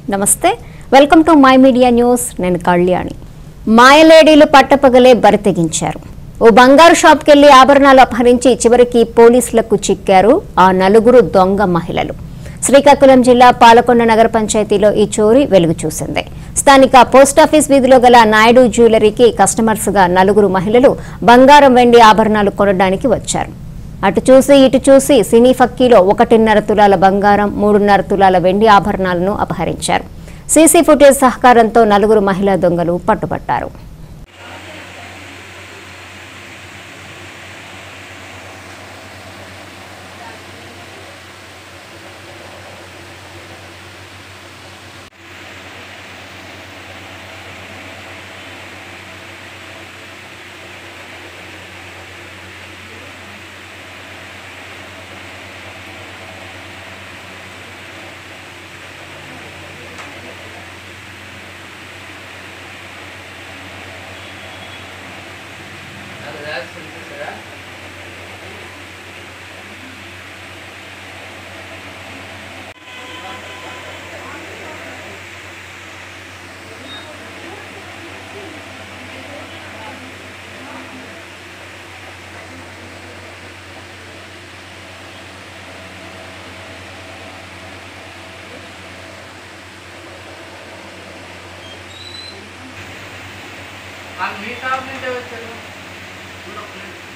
నమస్తే, welcome to my media news. నేను కళ్యాణి. మాయలేడీలు పట్టపగలే బరితెగించారు. ఓ బంగారు షాప్కి వెళ్లి ఆభరణాలు అపహరించి చివరికి పోలీసులకు చిక్కారు ఆ నలుగురు దొంగ మహిళలు. శ్రీకాకుళం జిల్లా పాలకొండ నగర పంచాయతీలో ఈ చోరీ వెలుగు చూసింది. స్థానిక పోస్టాఫీస్ వీధిలో గల నాయుడు జ్యువెలరీకి కస్టమర్స్గా నలుగురు మహిళలు బంగారం, వెండి ఆభరణాలు కొనడానికి వచ్చారు. అటు చూసి ఇటు చూసి సినీ ఫక్కీలో 1.5 తులాల బంగారం, 3.5 తులాల వెండి ఆభరణాలను అపహరించారు. సీసీ ఫుటేజ్ సహకారంతో నలుగురు మహిళా దొంగలు పట్టుబట్టారు. మీ షాప్ నుంచే వచ్చారు.